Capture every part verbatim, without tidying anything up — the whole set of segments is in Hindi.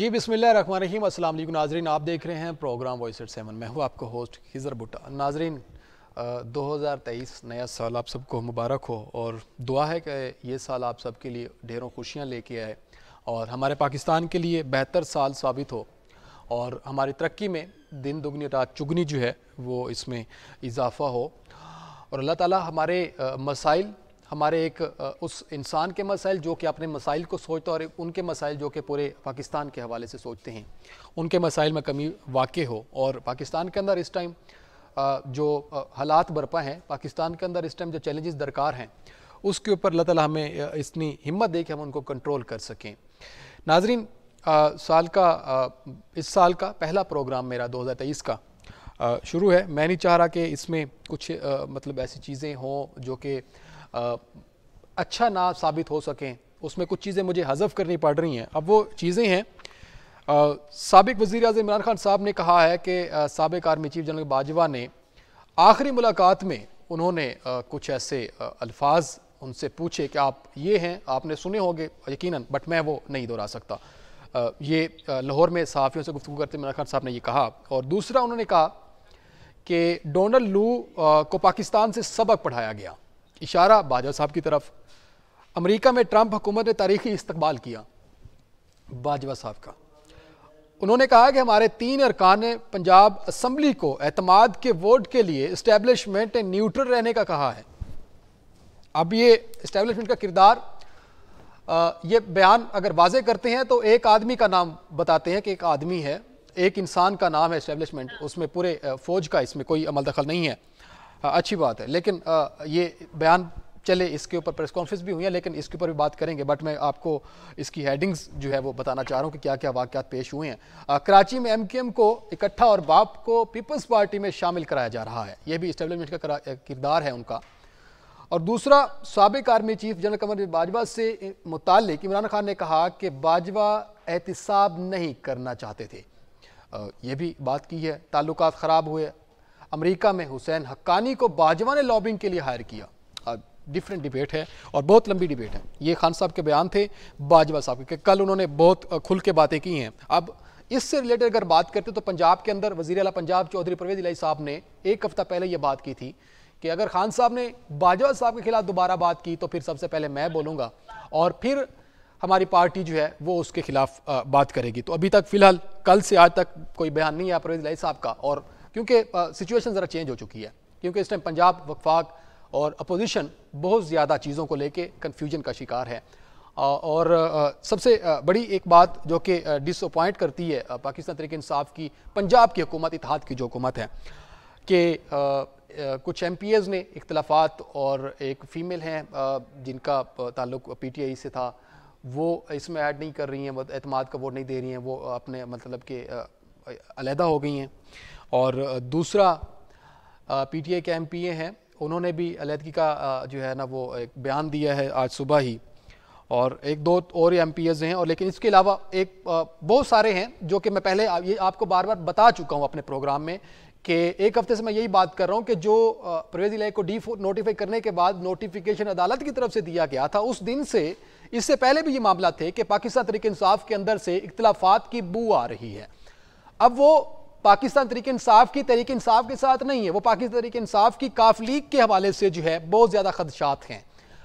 जी बिस्मिल्लाहिर्रहमानिर्रहीम। अस्सलाम वालेकुम नाजरीन, आप देख रहे हैं प्रोग्राम वॉइस एट सेवन। मैं हूँ आपका होस्ट खिज़र भुट्टा। नाजरीन, दो हज़ार तेईस नया साल आप सबको मुबारक हो और दुआ है कि ये साल आप सबके लिए ढेरों खुशियाँ लेके आए और हमारे पाकिस्तान के लिए बेहतर साल साबित हो और हमारी तरक्की में दिन दुगनी रात चुगनी जो है वो इसमें इजाफ़ा हो और अल्लाह ताला हमारे मसाइल, हमारे एक उस इंसान के मसाइल जो कि अपने मसाइल को सोचता और उनके मसाइल जो कि पूरे पाकिस्तान के हवाले से सोचते हैं, उनके मसाइल में कमी वाक़ हो। और पाकिस्तान के अंदर इस टाइम जो हालात बरपा हैं, पाकिस्तान के अंदर इस टाइम जो चैलेंजेस दरकार हैं, उसके ऊपर अल्लाह ताला हमें इतनी हिम्मत दे कि हम उनको कंट्रोल कर सकें। नाजरीन, साल का इस साल का पहला प्रोग्राम मेरा दो हज़ार तेईस का शुरू है। मैं नहीं चाह रहा कि इसमें कुछ आ, मतलब ऐसी चीज़ें हों जो कि अच्छा ना साबित हो सकें, उसमें कुछ चीज़ें मुझे हज़फ करनी पड़ रही हैं। अब वो चीज़ें हैं, साबिक वज़ीर आज़म इमरान खान साहब ने कहा है कि साबिक आर्मी चीफ जनरल बाजवा ने आखिरी मुलाकात में उन्होंने आ, कुछ ऐसे अल्फाज उनसे पूछे कि आप ये हैं, आपने सुने होंगे यकीनन, बट मैं वो नहीं दोहरा सकता। आ, ये लाहौर में सहाफ़ियों से गुफ्तगू करते इमरान खान साहब ने ये कहा। और दूसरा उन्होंने कहा कि डोनाल्ड लू को पाकिस्तान से सबक पढ़ाया गया, इशारा बाजवा साहब की तरफ। अमेरिका में ट्रंप हुकूमत ने तारीखी इस्तकबाल किया, बाजवा साहब का। उन्होंने कहा कि हमारे तीन अरकान ने पंजाब असम्बली को एतमाद के वोट के लिए इस्टेब्लिशमेंट न्यूट्रल रहने का कहा है। अब ये इस्टेब्लिशमेंट का किरदार, ये बयान अगर वाजे करते हैं तो एक आदमी का नाम बताते हैं कि एक आदमी है, एक इंसान का नाम है इस्टेब्लिशमेंट, उसमें पूरे फौज का इसमें कोई अमल दखल नहीं है। अच्छी बात है, लेकिन ये बयान चले, इसके ऊपर प्रेस कॉन्फ्रेंस भी हुई है, लेकिन इसके ऊपर भी बात करेंगे। बट मैं आपको इसकी हेडिंग्स जो है वो बताना चाह रहा हूँ कि क्या क्या वाक़यात पेश हुए हैं। कराची में एम क्यू एम को इकट्ठा और बाप को पीपल्स पार्टी में शामिल कराया जा रहा है, यह भी इस्टेब्लिशमेंट का किरदार है उनका। और दूसरा, साबिक army chief general Qamar Bajwa से मुताल्लिक इमरान खान ने कहा कि बाजवा एहतिसाब नहीं करना चाहते थे, ये भी बात की है। ताल्लुकात ख़राब हुए, अमेरिका में हुसैन हक्कानी को बाजवा ने लॉबिंग के लिए हायर किया। डिफरेंट डिबेट है और बहुत लंबी डिबेट है। ये खान साहब के बयान थे बाजवा साहब के, कल उन्होंने बहुत खुल के बातें की हैं। अब इससे रिलेटेड अगर बात करते तो पंजाब के अंदर वज़ीर आला पंजाब चौधरी परवेज़ इलाही साहब ने एक हफ्ता पहले ये बात की थी कि अगर खान साहब ने बाजवा साहब के खिलाफ दोबारा बात की तो फिर सबसे पहले मैं बोलूँगा और फिर हमारी पार्टी जो है वो उसके खिलाफ बात करेगी। तो अभी तक फ़िलहाल कल से आज तक कोई बयान नहीं आया परवेज़ इलाही साहब का, और क्योंकि सिचुएशन ज़रा चेंज हो चुकी है, क्योंकि इस टाइम पंजाब वफाक और अपोजिशन बहुत ज़्यादा चीज़ों को लेके कन्फ्यूजन का शिकार है। और सबसे बड़ी एक बात जो कि डिसअपॉइंट करती है पाकिस्तान तहरीक इंसाफ की, पंजाब की हुकूमत, इत्तेहाद की जो हुकूमत है, कि कुछ एम पी एज़ ने इख्तलाफात, और एक फ़ीमेल हैं जिनका ताल्लुक पी टी आई से था, वो इसमें ऐड नहीं कर रही हैं, वो एतमाद का वोट नहीं दे रही हैं, वो अपने मतलब के अलहदा हो गई हैं। और दूसरा पी टी आई के एम पी ए हैं, उन्होंने भी अलहदगी का जो है ना वो एक बयान दिया है आज सुबह ही, और एक दो और एम पी एज़ हैं। और लेकिन इसके अलावा एक बहुत सारे हैं जो कि मैं पहले ये आपको बार बार बता चुका हूँ अपने प्रोग्राम में कि एक हफ्ते से मैं यही बात कर रहा हूँ कि जो परवेज़ इलाही को डी नोटिफाई करने के बाद नोटिफिकेशन अदालत की तरफ से दिया गया था, उस दिन से, इससे पहले भी ये मामला थे कि पाकिस्तान तहरीक इंसाफ के अंदर से इख्तलाफात की बू आ रही है। अब वो पाकिस्तान तहरीक इंसाफ की तहरीक इंसाफ के साथ नहीं है, वो पाकिस्तान तहरीक इंसाफ की काफ लीग के हवाले से जो है बहुत ज़्यादा खदशात हैं।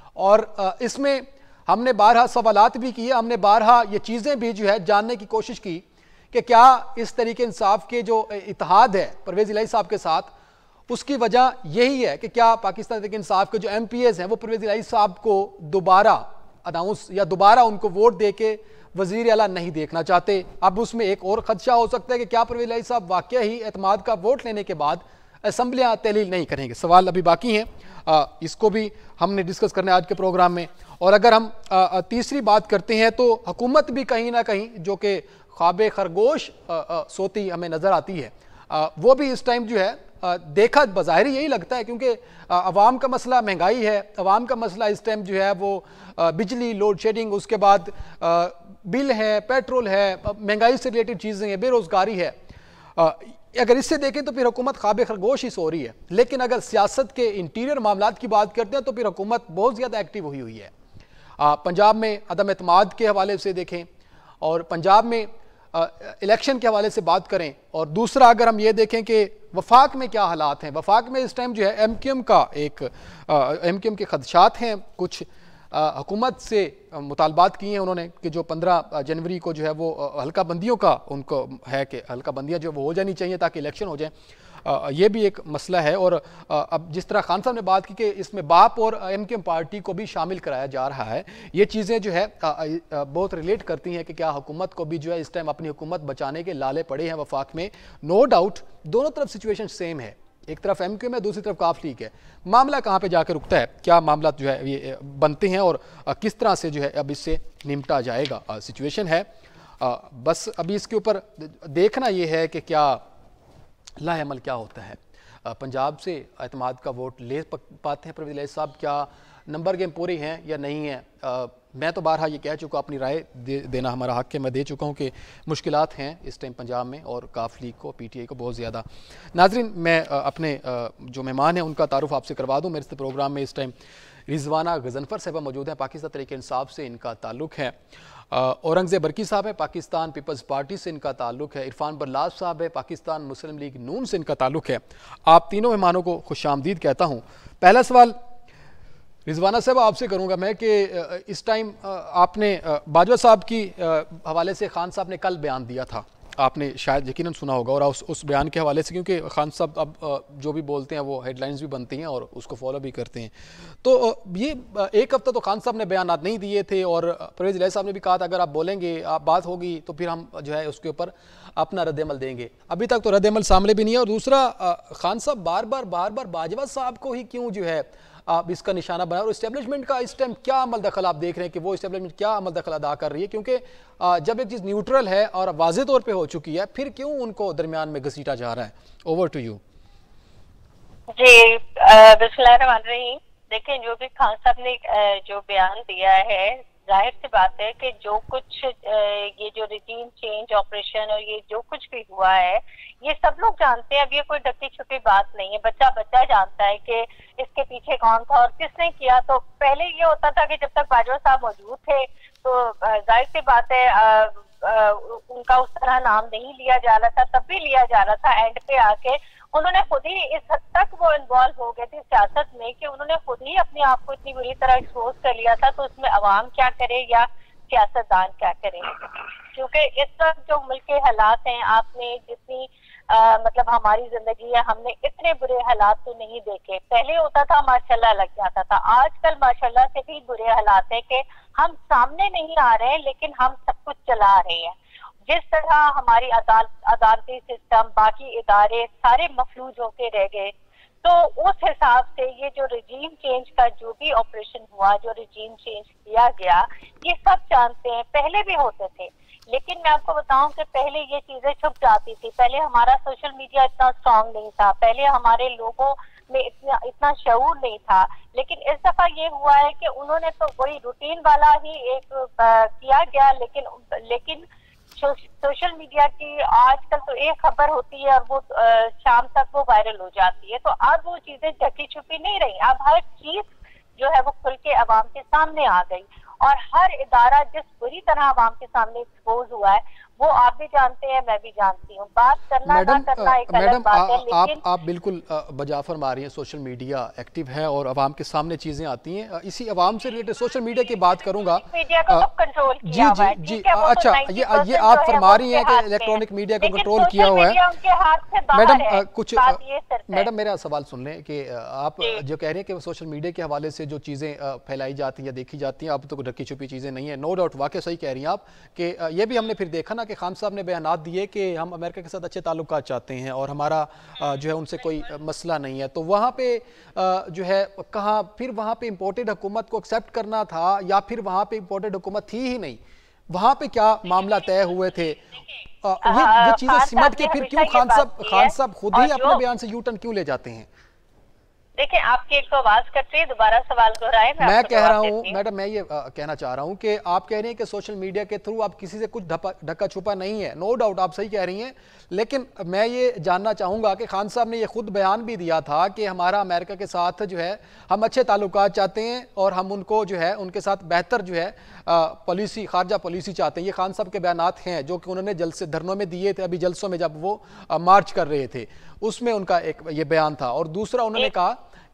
और इसमें हमने बारहा सवालात भी किए, हमने बारहा ये चीज़ें भी जो है जानने की कोशिश की कि क्या इस तहरीक इंसाफ के जो इत्तेहाद है परवेज़ इलाही साहब के साथ, उसकी वजह यही है कि क्या पाकिस्तान तहरीक इंसाफ के जो एम पी एज़ हैं वो परवेज़ इलाही साहब को दोबारा अनाउंस या दोबारा उनको वोट दे के वज़ीर आला नहीं देखना चाहते। अब उसमें एक और खदशा हो सकता है कि क्या परवेज़ इलाही साहब वाकई ही एतमाद का वोट लेने के बाद असम्बलियाँ तहलील नहीं करेंगे। सवाल अभी बाकी हैं, आ, इसको भी हमने डिस्कस करना है आज के प्रोग्राम में। और अगर हम आ, आ, तीसरी बात करते हैं तो हुकूमत भी कहीं ना कहीं जो कि ख्वाब खरगोश आ, आ, सोती हमें नज़र आती है, आ, वो भी इस टाइम जो है आ, देखा बज़ाहिर यही लगता है, क्योंकि अवाम का मसला महंगाई है, अवाम का मसला इस टाइम जो है वो आ, बिजली, लोड शेडिंग, उसके बाद आ, बिल है, पेट्रोल है, महंगाई से रिलेटेड चीज़ें हैं, बेरोज़गारी है। आ, अगर इससे देखें तो फिर हुकूमत ख्वाब खरगोश ही सो रही है। लेकिन अगर सियासत के इंटीरियर मामलात की बात करते हैं तो फिर हुकूमत बहुत ज़्यादा एक्टिव हुई हुई है। आ, पंजाब में अदम एतमाद के हवाले से देखें, और पंजाब में इलेक्शन के हवाले से बात करें, और दूसरा अगर हम ये देखें कि वफाक में क्या हालात हैं। वफाक में इस टाइम जो है एम क्यू एम का एक एम क्यू एम के खदशात हैं, कुछ हुकूमत से मुतालबात किए हैं उन्होंने कि जो पंद्रह जनवरी को जो है वो हल्का बंदियों का उनको है कि हल्का बंदियाँ जो वो हो जानी चाहिए ताकि इलेक्शन हो जाए। ये भी एक मसला है। और अब जिस तरह खान साहब ने बात की कि इसमें बाप और एम क्यू एम पार्टी को भी शामिल कराया जा रहा है, ये चीज़ें जो है बहुत रिलेट करती हैं कि क्या हुकूमत को भी जो है इस टाइम अपनी हुकूमत बचाने के लाले पड़े हैं वफाक में। नो डाउट दोनों तरफ सिचुएशन सेम है, एक तरफ एम क्यू एम है, दूसरी तरफ काफ लीग है। मामला कहाँ पे जाकर रुकता है, क्या मामला जो है ये बनते हैं और किस तरह से जो है अब इससे निपटा जाएगा सिचुएशन है। बस अभी इसके ऊपर देखना ये है कि क्या लाएमल क्या होता है। पंजाब से एतमाद का वोट ले पाते हैं परवेज़ इलाही साहब, क्या नंबर गेम पूरी हैं या नहीं है। आ, मैं तो बारहा ये कह चुका, अपनी राय दे, देना हमारा हक है, मैं दे चुका हूँ कि मुश्किलात हैं इस टाइम पंजाब में और काफ लीग को पी टी आई को बहुत ज़्यादा। नाजरीन, मैं आ, अपने आ, जो मेहमान हैं उनका तारुफ आपसे करवा दूँ। मेरे प्रोग्राम में इस टाइम रिजवाना गजनफर साहबा मौजूद हैं, पाकिस्तान तहरीक इंसाफ से इनका ताल्लुक है। औरंगजेब बरकी साहब है, पाकिस्तान पीपल्स पार्टी से इनका ताल्लुक है। इरफान बरलाज साहब है, पाकिस्तान मुस्लिम लीग नून से इनका ताल्लुक है। आप तीनों मेहमानों को खुशामदीद कहता हूँ। पहला सवाल रिजवाना साहब आपसे करूँगा मैं कि इस टाइम आपने बाजवा साहब की हवाले से खान साहब ने कल बयान दिया था, आपने शायद यकीनन सुना होगा, और उस उस बयान के हवाले से क्योंकि खान साहब अब जो भी बोलते हैं वो हेडलाइंस भी बनती हैं और उसको फॉलो भी करते हैं, तो ये एक हफ्ता तो खान साहब ने बयान नहीं दिए थे और परवेज़ इलाही साहब ने भी कहा था अगर आप बोलेंगे, आप बात होगी तो फिर हम जो है उसके ऊपर अपना रद्दमल देंगे। अभी तक तो रद्दमल सामने भी नहीं है। और दूसरा, खान साहब बार बार बार बार बाजवा साहब को ही क्यों जो है आप इसका निशाना बनाए, और इस्टेब्लिशमेंट का इस टाइम क्या अमल दखल आप देख रहे हैं कि वो इस्टेब्लिशमेंट क्या अमल दखल अदा कर रही है, क्योंकि जब एक चीज़ न्यूट्रल है और वाज़े तौर पे हो चुकी है, फिर क्यों उनको दरमियान में घसीटा जा रहा है। Over to you. जी, बिस्मिल्लाहिर्रहमानिर्रहीम। देखें, जो भी खान साहब ने जो बयान दिया है, जाहिर सी बात है कि जो कुछ ये जो रिजीम चेंज ऑपरेशन और ये जो कुछ भी हुआ है, ये सब लोग जानते हैं। अब ये कोई ढकी छुपी बात नहीं है, बच्चा बच्चा जानता है कि इसके पीछे कौन था और किसने किया। तो पहले ये होता था कि जब तक बाजवा साहब मौजूद थे तो जाहिर सी बात है आ, आ, उनका उस तरह नाम नहीं लिया जा रहा था, तब भी लिया जा रहा था। एंड पे आके उन्होंने खुद ही इस हद तक वो इन्वॉल्व हो गए थे सियासत में कि उन्होंने खुद ही अपने आप को इतनी बुरी तरह एक्सपोज कर लिया था। तो उसमें अवाम क्या करे या सियासतदान क्या करे, क्योंकि इस वक्त जो मुल्क के हालात हैं, आपने जितनी आ, मतलब हमारी जिंदगी है, हमने इतने बुरे हालात तो नहीं देखे। पहले होता था माशाल्लाह लग जाता था, आजकल माशाल्लाह से भी बुरे हालात है कि हम सामने नहीं आ रहे हैं लेकिन हम सब कुछ चला रहे हैं। जिस तरह हमारी अदालत अदालती सिस्टम, बाकी इदारे सारे मफलूज होके रह गए, तो उस हिसाब से ये जो रिजीम चेंज का जो भी ऑपरेशन हुआ, जो रिजीम चेंज किया गया, ये सब जानते हैं, पहले भी होते थे। लेकिन मैं आपको बताऊं कि पहले ये चीजें छुप जाती थी। पहले हमारा सोशल मीडिया इतना स्ट्रांग नहीं था, पहले हमारे लोगों में इतना इतना शऊर नहीं था। लेकिन इस दफा ये हुआ है कि उन्होंने तो वही रूटीन वाला ही एक आ, किया गया, लेकिन लेकिन सोशल मीडिया की आजकल तो एक खबर होती है और वो आ, शाम तक वो वायरल हो जाती है। तो अब वो चीजें ढकी छुपी नहीं रही, अब हर चीज जो है वो खुल के अवाम के सामने आ गई और हर इदारा जिस बुरी तरह अवाम के सामने एक्सपोज हुआ है वो आप भी जानते हैं, मैं भी जानती हूँ। बात करना ना करना एक अलग बात है, लेकिन आप आप बिल्कुल बजा फरमा रही हैं। सोशल मीडिया एक्टिव है और अवाम के सामने चीजें आती हैं। इसी अवाम से रिलेटेड सोशल मीडिया की बात करूंगा। मीडिया को तो कंट्रोल जी जी जी अच्छा, ये ये आप फरमा रही हैं कि इलेक्ट्रॉनिक मीडिया को कंट्रोल किया हुआ है। मैडम कुछ मैडम मेरा सवाल सुन लें कि आप जो कह रहे हैं कि सोशल मीडिया के हवाले से जो चीजें फैलाई जाती हैं, देखी जाती हैं, अब तो ढकी छुपी चीजें नहीं है। नो डाउट, वाकई सही कह रही हैं आप कि ये भी हमने फिर देखा ना कि खान साहब ने बयानात दिए कि हम अमेरिका के साथ अच्छे ताल्लुकात चाहते हैं और हमारा जो है उनसे कोई मसला नहीं है। तो वहाँ पे जो है कहाँ फिर वहाँ पे इम्पोर्टेड हुकूमत को एक्सेप्ट करना था या फिर वहाँ पे इम्पोर्टेड हुकूमत थी ही नहीं, वहाँ पे क्या मामला तय हुए थे? ये वो चीजें सिमट के फिर क्यों खान साहब खान साहब खुद ही अपने बयान से यू टर्न क्यों ले जाते हैं? देखिए आपकी एक तो आवाज कट रही है, दोबारा सवाल दोहराए। मैं, मैं कह रहा हूं मैडम, मैं ये आ, कहना चाह रहा हूं कि आप कह रही हैं कि सोशल मीडिया के थ्रू आप किसी से कुछ ढका छुपा नहीं है, नो डाउट आप सही कह रही हैं, लेकिन मैं ये जानना चाहूंगा कि खान साहब ने ये खुद बयान भी दिया था कि हमारा अमेरिका के साथ जो है हम अच्छे ताल्लुकात चाहते हैं और हम उनको जो है उनके साथ बेहतर जो है पॉलिसी, खारजा पॉलिसी चाहते हैं। ये खान साहब के बयानात हैं जो कि उन्होंने जलसे धरनों में दिए थे, अभी जलसों में जब वो आ, मार्च कर रहे थे उसमें उनका एक ये बयान था। और दूसरा उन्होंने कहा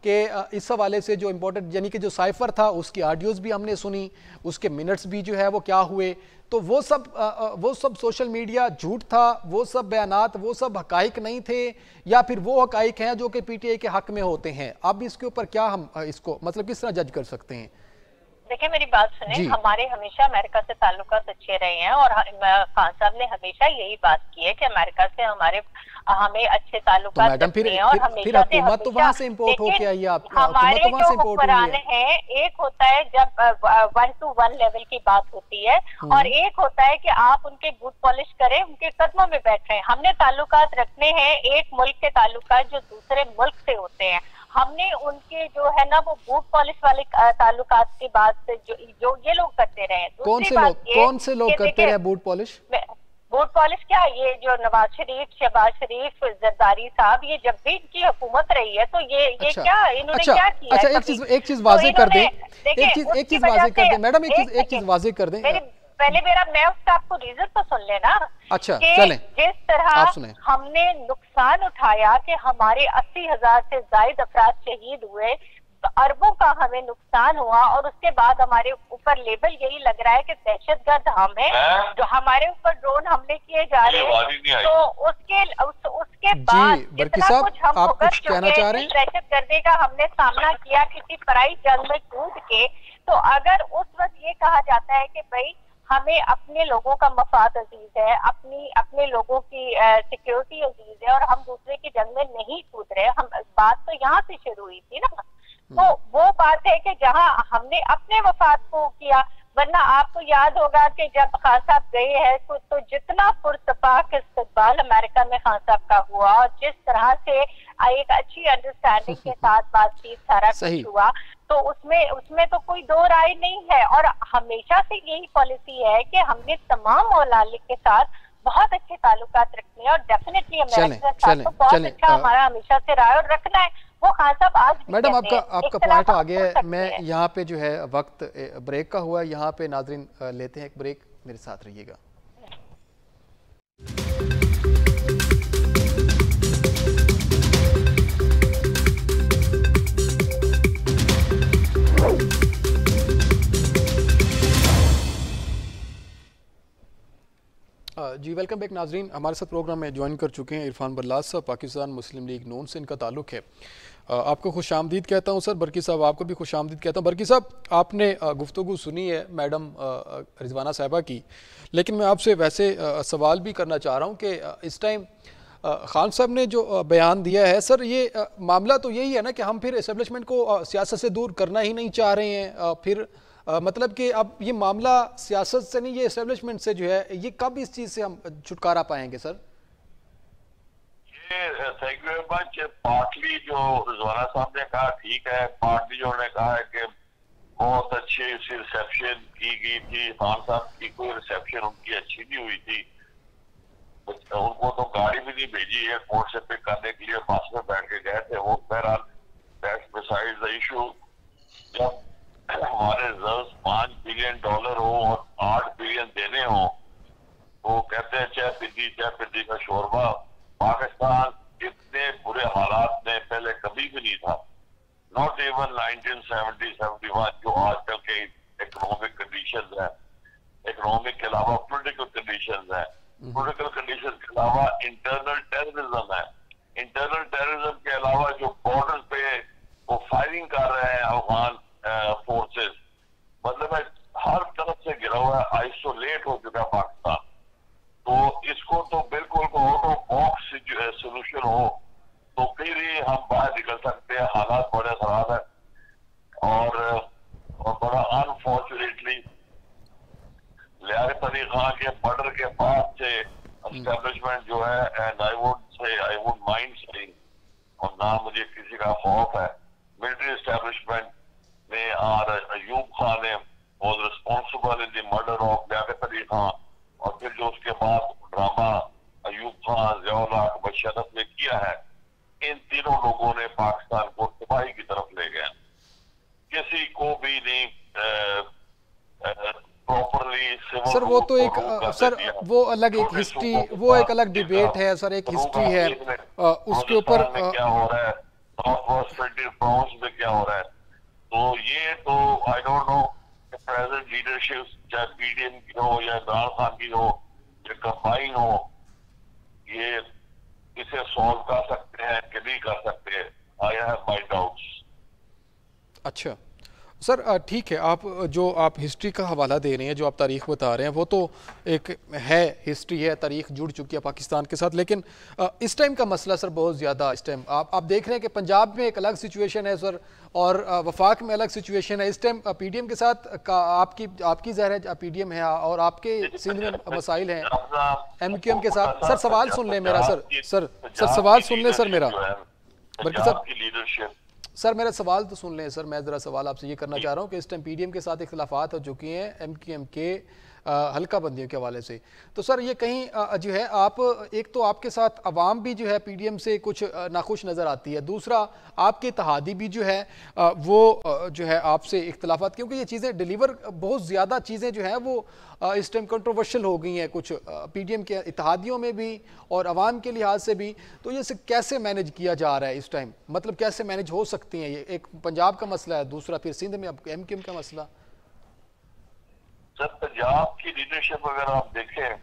कि इस हवाले से जो इम्पोर्टेंट यानी कि जो साइफर था उसकी ऑडियोज भी हमने सुनी, उसके मिनट्स भी जो है वो क्या हुए, तो वो सब वो सब सोशल मीडिया झूठ था, वो सब बयानात वो सब हकाइक नहीं थे, या फिर वो हकाइक हैं जो कि पीटीआई के हक में होते हैं। अब इसके ऊपर क्या हम इसको मतलब किस तरह जज कर सकते हैं? देखिए मेरी बात सुने, हमारे हमेशा अमेरिका से ताल्लुकात अच्छे रहे हैं और खान साहब ने हमेशा यही बात की है कि अमेरिका से हमारे हमें अच्छे ताल्लुकात तो मैडम फिर और फिर, फिर हुकूमत तो वहां से इंपोर्ट होके आई है, आप हमारे तो जो हुक्मरान हैं, एक होता है जब वन टू वन लेवल की बात होती है और एक होता है कि आप उनके बूट पॉलिश करें, उनके कदमों में बैठ रहे हैं। हमने ताल्लुकात रखने हैं एक मुल्क के ताल्लुकात जो दूसरे मुल्क से होते हैं, हमने उनके जो है ना वो बूट पॉलिश वाले ताल्लुकात की बात जो जो ये लोग करते रहे। कौन से लोग कौन से लोग करते रहे बूट पॉलिश? बूट पॉलिश क्या, ये जो नवाज शरीफ, शहबाज शरीफ, जरदारी साहब, ये जब भी इनकी हुकूमत रही है तो ये ये अच्छा, क्या इन्होंने अच्छा, क्या किया? अच्छा, एक चीज एक चीज वाज़ेह कर दें, एक चीज एक चीज वाज़ेह कर दें मैडम, एक चीज एक चीज वाज़ेह कर दें। पहले मेरा मैं उसका आपको रीजन तो सुन लेना। अच्छा चलें। जिस तरह हमने नुकसान उठाया कि हमारे अस्सी हजार से ज्यादा अफराद शहीद हुए, अरबों का हमें नुकसान हुआ और उसके बाद हमारे ऊपर लेबल यही लग रहा है कि दहशतगर्द हम हैं, जो हमारे ऊपर ड्रोन हमले किए जा रहे हैं। तो उसके उस, उसके बाद जितना कुछ हम भुगत चुके हैं, दहशतगर्दी का हमने सामना किया किसी पराई जंग में कूद के, तो अगर उस वक्त ये कहा जाता है कि भाई हमें अपने लोगों का मफाद अजीज है, अपनी अपने लोगों की सिक्योरिटी अजीज है और हम दूसरे की जंग में नहीं कूद रहे, हम बात तो यहाँ से शुरू हुई थी ना। तो वो बात है कि जहां हमने अपने मफाद को किया, वरना आपको याद होगा कि जब खान साहब गए हैं तो, तो जितना पुरतपाक इस्तकबाल अमेरिका में खान साहब का हुआ और जिस तरह से एक अच्छी अंडरस्टैंडिंग के साथ बातचीत सारा कुछ हुआ, तो उसमें उसमें तो कोई दो राय नहीं है। और हमेशा से यही पॉलिसी है कि हमने तमाम ममालिक के साथ बहुत अच्छे ताल्लुकात रखने हैं और डेफिनेटली अमेरिका के साथ तो बहुत अच्छा हमारा हमेशा से रहा है और रखना है। वो खान साहब आज मैडम आपका आपका पॉइंट आ गया है। मैं यहाँ पे जो है वक्त ब्रेक का हुआ, यहाँ पे नाजरीन लेते हैं एक ब्रेक, मेरे साथ रहिएगा। जी वेलकम बैक नाजरीन, हमारे साथ प्रोग्राम में ज्वाइन कर चुके हैं इरफान बल्लाज साहब, पाकिस्तान मुस्लिम लीग नून से इनका ताल्लुक है। आपको खुश आमदीद कहता हूँ सर। बरकी साहब आपको भी खुश आमदीद कहता हूँ। बरकी साहब आपने गुफ्तगू सुनी है मैडम रिजवाना साहिबा की, लेकिन मैं आपसे वैसे सवाल भी करना चाह रहा हूँ कि इस टाइम खान साहब ने जो बयान दिया है सर, ये मामला तो यही है ना कि हम फिर एस्टेब्लिशमेंट को सियासत से दूर करना ही नहीं चाह रहे हैं, फिर आ, मतलब कि अब ये मामला सियासत से नहीं, ये एस्टेब्लिशमेंट से जो है, ये कब इस चीज से हम छुटकारा पाएंगे सर? ये thank you very much. Partly जो रिजवाना साहब ने कहा ठीक है, पार्टली जो उन्होंने कहा है कि बहुत अच्छी रिसेप्शन की गई थी, खान साहब की कोई रिसेप्शन उनकी अच्छी नहीं हुई थी, उनको तो गाड़ी भी नहीं भेजी है कोर्ट से पिक करने के लिए, बस में बैठ के गए थे वो। बहरहाल दैट्स बिसाइड द इशू। जब हमारे रिजर्व पांच बिलियन डॉलर हो और आठ बिलियन देने हो, वो कहते हैं चाय पिद्दी चाय पिद्दी का शोरबा। पाकिस्तान इतने बुरे हालात में पहले कभी भी नहीं था, not even nineteen seventy seventy one, जो आजकल के इकोनॉमिक कंडीशंस है, इकोनॉमिक के अलावा पॉलिटिकल कंडीशंस है, पॉलिटिकल कंडीशंस के अलावा इंटरनल टेररिज्म है, इंटरनल टेररिज्म के अलावा जो बॉर्डर पे वो फायरिंग कर रहे हैं अफगान फोर्सेस, मतलब हर तरफ से गिरा हुआ है, आइसोलेट हो चुका है पाकिस्तान। तो इसको तो बिल्कुल आउट ऑफ बॉक्स सोल्यूशन हो तो फिर ही हम बाहर निकल सकते हैं। हालात बड़े खराब है और, और बड़ा अनफॉर्चुनेटली लियाकत अली खान के मर्डर के बाद से एस्टेब्लिशमेंट जो है, and I would say I would mind saying, और ना मुझे किसी का खौफ है, military establishment में और अयूब खान ने was responsible in the murder of Liaquat Ali Khan, और फिर जो उसके बाद ड्रामा अयूब खान, ज़ियाउल हक, बशरफ ने किया है, इन तीनों लोगों ने पाकिस्तान को तबाही की तरफ ले गया। किसी को भी नहीं प्रॉपरली सिविल सर वो तो एक सर वो अलग एक हिस्ट्री, वो एक अलग डिबेट है सर, एक हिस्ट्री है उसके ऊपर क्या हो रहा है, नॉर्थ वेस्ट फ्रांस में क्या हो रहा है। तो ये तो I don't know present leadership चाहे पीडीएम की हो या इमरान खान की हो या कंबाइन हो, ये इसे सॉल्व कर सकते हैं कि नहीं कर सकते, आई हैव माय डाउट्स। अच्छा सर ठीक है, आप जो आप हिस्ट्री का हवाला दे रहे हैं, जो आप तारीख बता रहे हैं, वो तो एक है, हिस्ट्री है, तारीख जुड़ चुकी है पाकिस्तान के साथ, लेकिन इस टाइम का मसला सर बहुत ज़्यादा इस टाइम आप आप देख रहे हैं कि पंजाब में एक अलग सिचुएशन है सर और वफाक में अलग सिचुएशन है। इस टाइम पीडीएम के साथ का आपकी आपकी ज़ाहिर है पीडीएम है और आपके सिंध में मसाइल हैं एमक्यूएम के साथ। सर सवाल सुन लें मेरा, सर सर सर सवाल सुन लें सर मेरा, बल्कि सर लीडरशिप सर मेरा सवाल तो सुन लें सर। मैं ज़रा सवाल आपसे ये करना चाह रहा हूँ कि इस टाइम पीडीएम के साथ इख्तिलाफात हो चुकी हैं एम क्यू एम के हल्का बंदियों के हवाले से, तो सर ये कहीं आ, जो है आप एक तो आपके साथ अवाम भी जो है पीडीएम से कुछ नाखुश नज़र आती है, दूसरा आपके इत्तेहादी भी जो है आ, वो आ, जो है आपसे इख्तिलाफात, क्योंकि ये चीज़ें डिलीवर बहुत ज़्यादा चीज़ें जो हैं वो आ, इस टाइम कंट्रोवर्शियल हो गई हैं कुछ पीडीएम के इत्तेहादियों में भी और अवाम के लिहाज से भी। तो ये कैसे मैनेज किया जा रहा है इस टाइम, मतलब कैसे मैनेज हो सकती हैं? ये एक पंजाब का मसला है, दूसरा फिर सिंध में अब एम क्यू एम का मसला। सर पंजाब की लीडरशिप अगर आप देखें,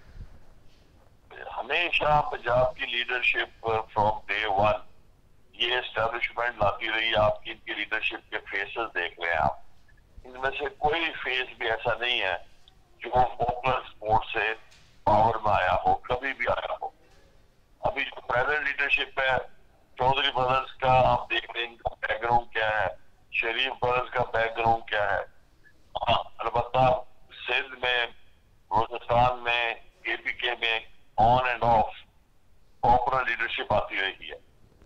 हमेशा पंजाब की लीडरशिप फ्रॉम डे वन ये एस्टेब्लिशमेंट लाती रही। आपकी इनकी लीडरशिप के फेसेस देख रहे हैं आप, इनमें से कोई फेस भी ऐसा नहीं है जो पॉपुलर सपोर्ट से पावर में आया हो, कभी भी आया हो। अभी जो प्रेजेंट लीडरशिप है, चौधरी ब्रदर्स का आप देख रहे हैं, इनका बैकग्राउंड क्या है, शरीफ ब्रदर्स का बैकग्राउंड क्या है। हाँ अलबत्ता सिंध में, बलूचिस्तान में, केपीके में on and off popular leadership आती रही है।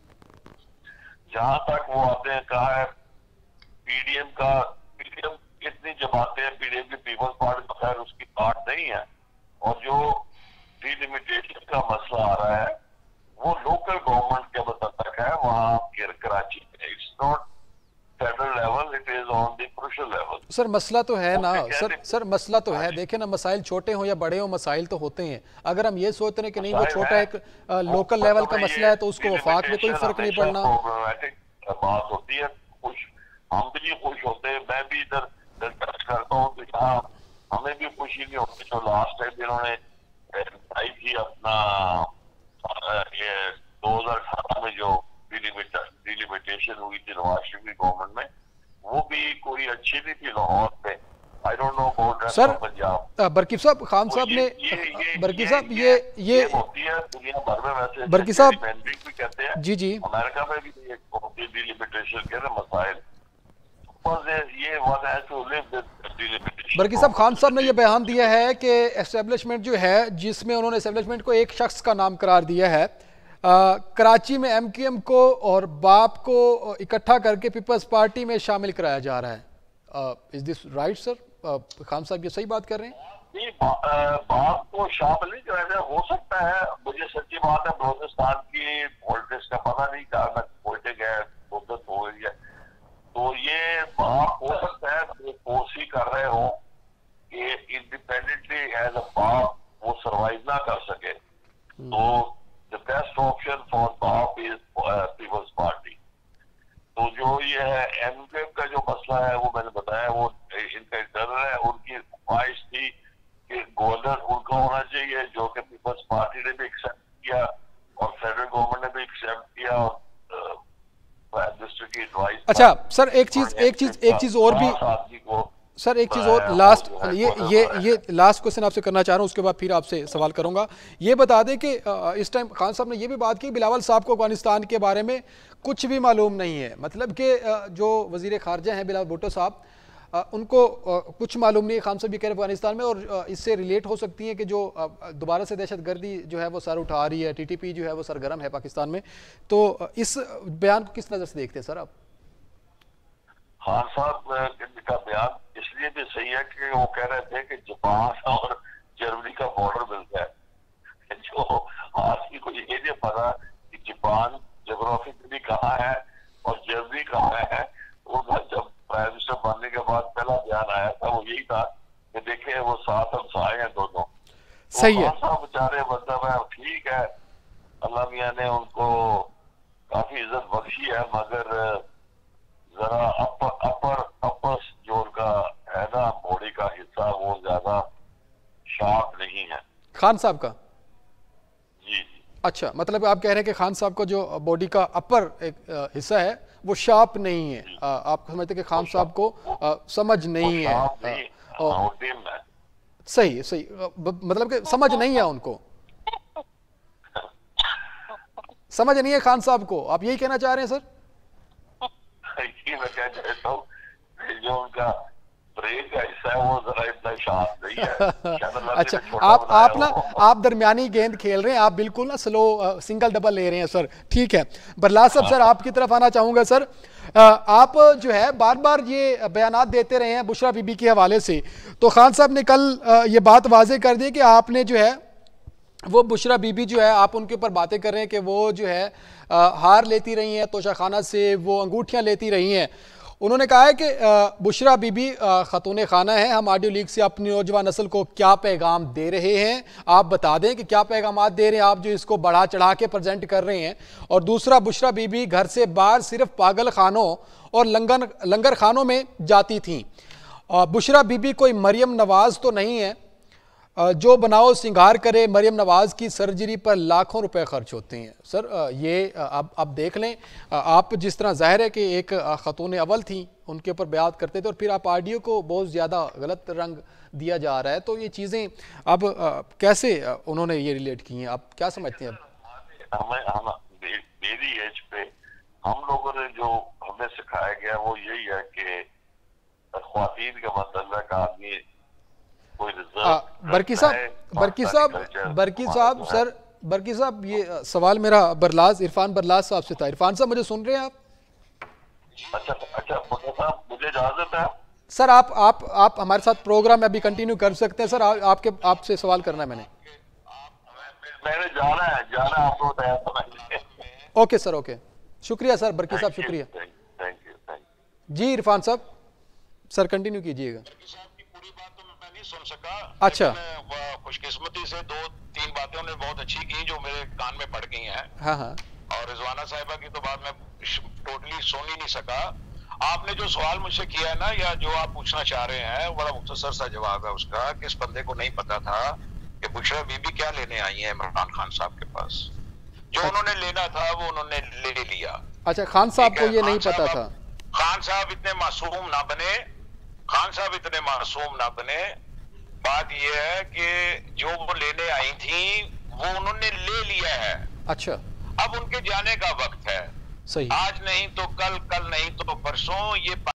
जहां तक वो आपने कहा है पीडीएम का, पीडीएम कितनी जमातें हैं, पीडीएम की पीपल्स पार्टी तो खैर उसकी पार्ट नहीं है, और जो डिलिमिटेशन का मसला आ रहा है वो लोकल गवर्नमेंट के मतलब है वहां कराची में। It's not federal level, it is on the provincial level. Sir मसला तो है ना सर, सर मसला तो है, देखे ना मसाइल छोटे हो या बड़े हो मसाइल तो होते हैं। अगर हम ये सोचते हैं कि नहीं वो छोटा एक लोकल लेवल का मसला है तो उसको वफाक में कोई फर्क नहीं पड़ना, बात होती है। खुश हम भी नहीं खुश होते, मैं भी इधर डिस्कस करता हूँ तो यहाँ हमें भी खुशी नहीं होती। जो लास्ट टाइम जिन्होंने आई थी अपना ये दो हजार अठारह में जो डिलिमिटेशन हुई थी नवाज शरीफ की गवर्नमेंट में, वो भी कोई अच्छी नहीं थी लाहौर पे। I don't know about sir Punjab. बर्कीब साहब, खान साहब ने बर्कीब साहब ये ये होती है दुनिया भर में, वैसे बर्कीब साहब भी कहते हैं जी जी, अमेरिका में भी एक होती है डिलिमिटेशन के ना मसाइल। ये one has to live with delimitation. बर्कीब साहब, खान साहब ने ये बयान दिया है कि एस्टेब्लिशमेंट जो है, जिसमें उन्होंने एस्टेब्लिशमेंट को एक शख्स का नाम करार दिया है, आ, कराची में एमक्यूएम को और बाप को इकट्ठा करके पीपल्स पार्टी में शामिल कराया जा रहा है। Is this right sir? Khan साहब ये सही बात कर रहे हैं? नहीं, बाप को शामिल नहीं कराया हो सकता है। मुझे सच्ची बात है बलूचिस्तान की पॉलिटिक्स का पता नहीं, कारण पॉलिटिक है मुद्दत हो गई है, तो ये बाप हो सकता है कोशिश कर रहे हो कि इंडिपेंडेंटली एज अ बाप वो सरवाइव ना कर सके, तो the best option for BAP is peoples party. तो जो ये है एमक्यूएम का जो मसला है वो मैंने बताया, वो इनका इंटरनल है। उनकी ख्वाहिश थी कि गवर्नर उनका होना चाहिए, जो कि पीपल्स पार्टी ने भी एक्सेप्ट किया और फेडरल गवर्नमेंट ने भी एक्सेप्ट किया। और अच्छा सर, एक चीज एक चीज एक चीज और भी सर, एक चीज़ और लास्ट, ये ये ये लास्ट क्वेश्चन आपसे करना चाह रहा हूँ, उसके बाद फिर आपसे सवाल करूँगा। ये बता दें कि इस टाइम खान साहब ने ये भी बात की बिलावल साहब को अफगानिस्तान के बारे में कुछ भी मालूम नहीं है, मतलब कि जो वज़ीर ख़ारजा हैं बिलावल भुट्टो साहब, उनको कुछ मालूम नहीं है। खान साहब भी कह रहे अफगानिस्तान में, और इससे रिलेट हो सकती है कि जो दोबारा से दहशत गर्दी जो है वो सर उठा रही है, टी टी पी जो है वो सरगर्म है पाकिस्तान में। तो इस बयान को किस नज़र से देखते हैं सर आप? खान साहब का बयान इसलिए भी सही है कि वो कह रहे थे कि जापान और जर्मनी का बॉर्डर मिलता है, जो आदमी को ये नहीं पता कि जापान जोग्राफिकली कहाँ है और जर्मनी कहाँ है। उनका जब प्राइम मिनिस्टर बनने के बाद पहला बयान आया था वो यही था कि देखे वो साथ हमसाए हैं दोनों। सही है, बेचारे मतलब है, ठीक है, अल्लाह मियाँ ने उनको काफी इज्जत बख्शी है, मगर जरा अपर अपर अपर जो उनका है ना बॉडी का हिस्सा वो ज्यादा शार्प नहीं है खान साहब का। जी जी। अच्छा, मतलब आप कह रहे हैं कि खान साहब का जो बॉडी का अपर एक हिस्सा है वो शार्प नहीं है। आ, आप समझते हैं कि खान साहब को आ, समझ नहीं है, नहीं, आ, और है। सही सही मतलब कि समझ नहीं है उनको, समझ नहीं है खान साहब को, आप यही कहना चाह रहे हैं सर? ये मैं क्या चाहता हूँ, जो उनका ब्रेन का हिस्सा है वो जरा इतना शार्प नहीं है। अच्छा, आप आप ना आप दरमियानी गेंद खेल रहे हैं, आप बिल्कुल ना स्लो सिंगल डबल ले रहे हैं सर। ठीक है, बरलास साहब, सर आपकी तरफ आना चाहूंगा। सर आप जो है बार बार ये बयानात देते रहे हैं बुशरा बीबी के हवाले से, तो खान साहब ने कल ये बात वाजे कर दी कि आपने जो है वो बुशरा बीबी जो है आप उनके ऊपर बातें कर रहे हैं कि वो जो है आ, हार लेती रही हैं तोशाखाना से, वो अंगूठियां लेती रही हैं। उन्होंने कहा है कि बुशरा बीबी खतून खाना है। हम ऑडियो लीक से अपनी नौजवान नस्ल को क्या पैगाम दे रहे हैं, आप बता दें कि क्या पैगाम दे रहे हैं आप जो इसको बढ़ा चढ़ा के प्रेजेंट कर रहे हैं। और दूसरा, बुशरा बीबी घर से बाहर सिर्फ पागल खानों और लंगर लंगर खानों में जाती थी। बुशरा बीबी कोई मरियम नवाज तो नहीं है जो बनाओ सिंगार करे, मरियम नवाज की सर्जरी पर लाखों रुपए खर्च होते हैं। सर ये आप आप देख लें, आप जिस तरह जाहिर है कि एक खतून अव्वल थी उनके ऊपर बयान करते थे और फिर आप ऑडियो को बहुत ज़्यादा गलत रंग दिया जा रहा है, तो ये चीज़ें अब कैसे उन्होंने ये रिलेट की हैं, आप क्या समझते हैं? अब हमें हम मेरी एज पे हम लोगों ने जो हमें सिखाया गया वो यही है कि ख्वातीन का मतलब का आदमी बरकी साहब बरकी साहब बरकी साहब सर बरकी साहब ये सवाल मेरा बरलाज इरफान बरलाज साहब से था। इरफान साहब मुझे सुन रहे हैं आप? अच्छा अच्छा साहब, मुझे इजाजत है सर, आप आप आप हमारे साथ प्रोग्राम में अभी कंटिन्यू कर सकते हैं सर। आ, आपके आपसे सवाल करना है मैंने मैंने जाना है जाना है आपको बताया। ओके सर, ओके, शुक्रिया सर बरकी साहब, शुक्रिया। Thank you. जी इरफान साहब, सर कंटिन्यू कीजिएगा। सुन सका, अच्छा, खुशकिस्मती से दो तीन बातें उन्होंने बहुत अच्छी की जो मेरे कान में पड़ गई हैं। हाँ हाँ। और रिजवाना साहिबा की तो बात मैं टोटली सुन ही नहीं सका। आपने जो सवाल मुझसे किया है ना, या जो आप पूछना चाह रहे हैं, बड़ा मुख्तसर सा जवाब है उसका कि इस बंदे को नहीं पता था कि बुशरा बीबी क्या लेने आई है इमरान खान साहब के पास। जो उन्होंने लेना था वो उन्होंने ले लिया। अच्छा, खान साहब को ये नहीं पता था। खान साहब इतने मासूम ना बने, खान साहब इतने मासूम ना बने। बात यह है कि जो वो लेने आई थी वो उन्होंने ले लिया है। अच्छा, अब उनके जाने का वक्त है। सही, आज नहीं तो कल, कल नहीं तो परसों ये